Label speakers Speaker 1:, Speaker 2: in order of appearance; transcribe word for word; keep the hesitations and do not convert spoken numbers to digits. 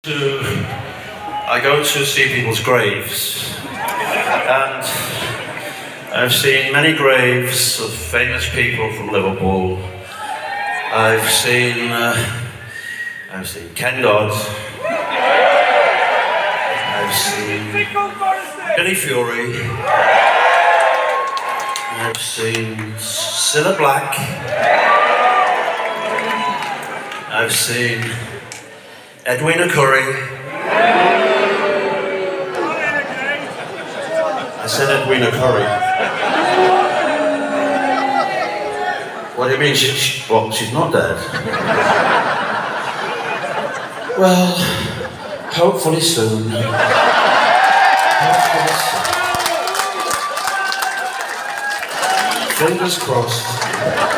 Speaker 1: I go to see people's graves, and I've seen many graves of famous people from Liverpool. I've seen, uh, I've seen Ken Dodd. I've seen Billy Fury. I've seen Cilla Black. I've seen Edwina Curry. I said Edwina Curry. What do you mean? She, she, well, she's not dead. Well, hopefully soon. Hopefully soon. Fingers crossed.